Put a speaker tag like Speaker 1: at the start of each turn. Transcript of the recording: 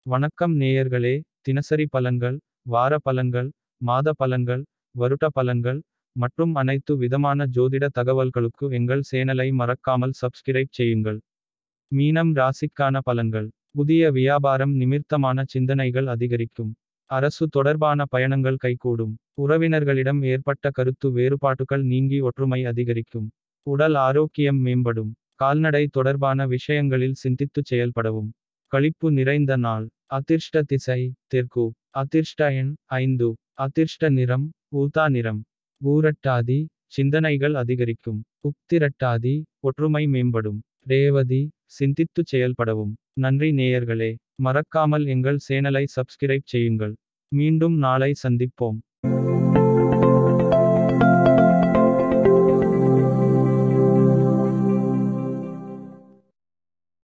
Speaker 1: வணக்கம் நேயர்களே, தினசரி பலன்கள், வார பலன்கள், மாத பலன்கள், வருட பலன்கள் மற்றும் அனைத்து விதமான ஜோதிட தகவல்களுக்கு எங்கள் சேனலை மறக்காமல் சப்ஸ்கிரைப் செய்யுங்கள். மீனம் ராசிக்கான பலன்கள். புதிய வியாபாரம் நிமித்தமான சிந்தனைகள் அதிகரிக்கும். அரசு தொடர்பான பயணங்கள் கைகூடும். உறவினர்களிடம் ஏற்பட்ட கருத்து வேறுபாட்டுகள் நீங்கி ஒற்றுமை அதிகரிக்கும். உடல் ஆரோக்கியம் மேம்படும். கால்நடை தொடர்பான விஷயங்களில் சிந்தித்துச் செயல்படவும். களிப்பு நிறைந்த நாள். அதிர்ஷ்ட திசை தெற்கு. அதிர்ஷ்ட எண் 5. அதிர்ஷ்ட நிறம் ஊதா நிறம். பூரட்டாதி சிந்தனைகள் அதிகரிக்கும். உத்திரட்டாதி ஒற்றுமை மேம்படும். ரேவதி சிந்தித்துச் செயல்படவும். நன்றி நேயர்களே, மறக்காமல் எங்கள் சேனலை சப்ஸ்கிரைப் செய்யுங்கள். மீண்டும் நாளை சந்திப்போம்.